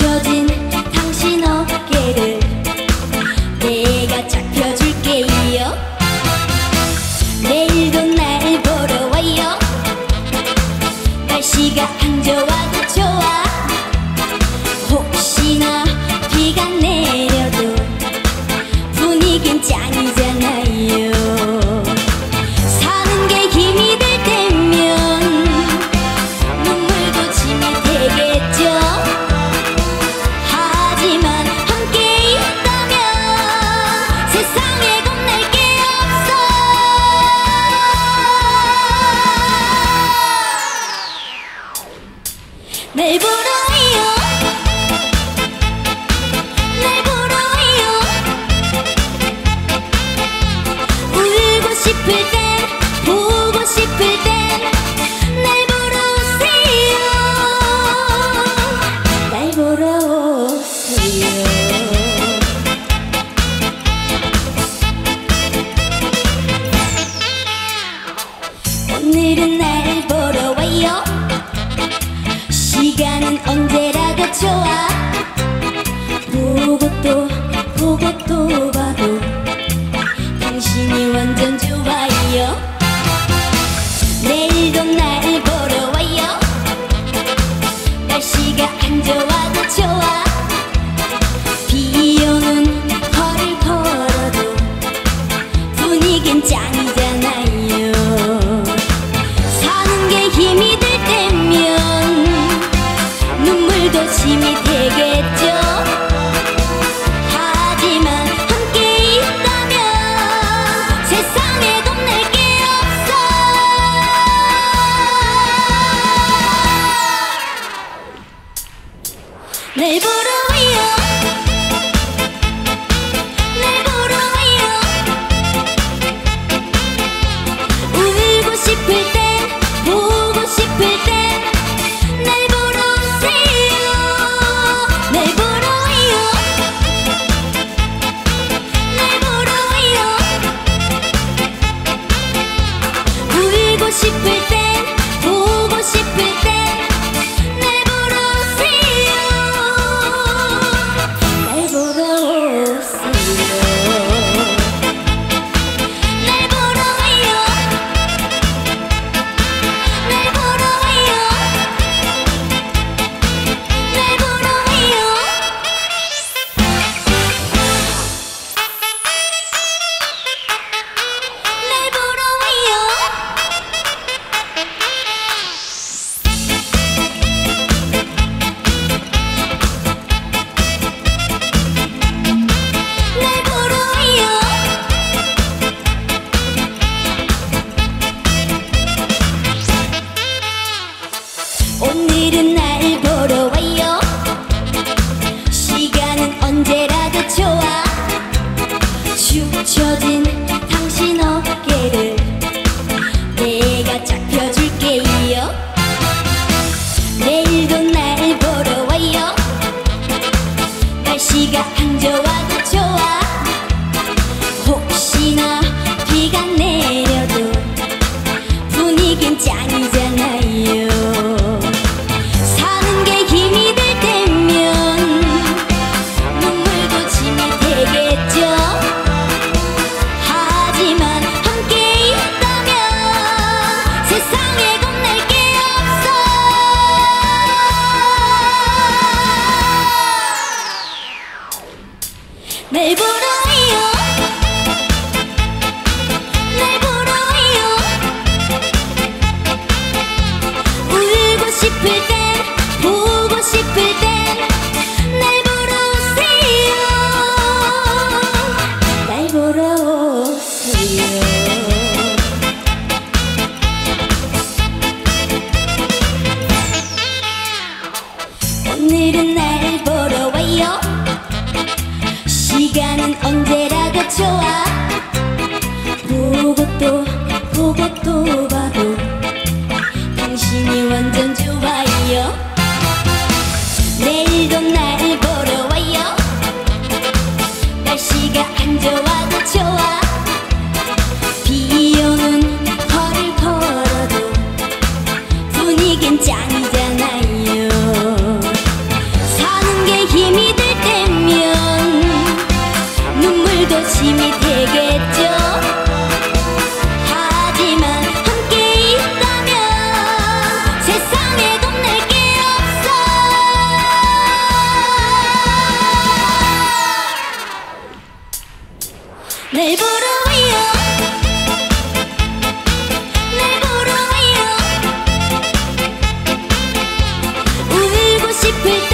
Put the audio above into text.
젖은 당신 어깨를 내가 잡혀줄게요. 내일도 날 보러 와요. 날씨가 안 좋아도 좋아. 혹시나 비가 내려도 분위긴 짱이잖아요. 사는 게 힘이 될 때면 눈물도 짐이 되겠죠. 하지만 함께 있다면 세상에 겁낼 게 없어. 날 보러 와요. 날 보러 와요. 울고 싶을 땐 보고 싶을 땐 날 보러 오세요. 날 보러 오세요. 오늘은 날 보러 와요. 시간은 언제라도 좋아. 보고 또 보고 또 봐도 당신이 완전 좋아요. 내일도 날 보러 와요. 날씨가 안 좋아도 좋아. 비 오는 걸을 걸어도 분위긴 짱이잖아요. 사는 게 힘이 될 때면 눈물도 짐이 되겠죠. 하지만 함께 있다면 세상에 겁낼 게 없어. 날 보러 와요. 날 보러 와요. 울고 싶을 땐 보고 싶을 땐 날 보러 오세요. 날 보러 와요. 날 보러 와요. 울고 싶을 땐 보고 싶을 땐 날 보러 오세요. 날 보러 오세요. 날 보러 와요. 날 보러 와요. 날 보러 와요. 날 보러 와요. 날 보러 와요. 오늘은 날 보러 와요. 시간은 언제라도 좋아. 축 처진 당신 어깨를 내가 잡혀줄게요. 내일도 날 보러 와요. 날씨가 안 좋아도 좋아. 혹시나 비가 내려도 분위긴 짱이잖아요. 사는 게 힘이 될 때면 눈물도 짐이 되겠죠. 하지만 함께 있다면 세상에 겁낼 게 없어. 날 보러 와요. 날 보러 와요. 울고 싶을 땐 보고 싶을 땐 날 보러 오세요. 날 보러 오세요. 오늘은 날 보러 와요. 시간은 언제라도 좋아. 보고 또 보고 또 봐도 당신이 완전 좋아요. 내일도 날 보러 와요. 날씨가 안 좋아도 좋아. 비 오는 걸을 걸어도 분위긴 짱이잖아요. 사는 게 불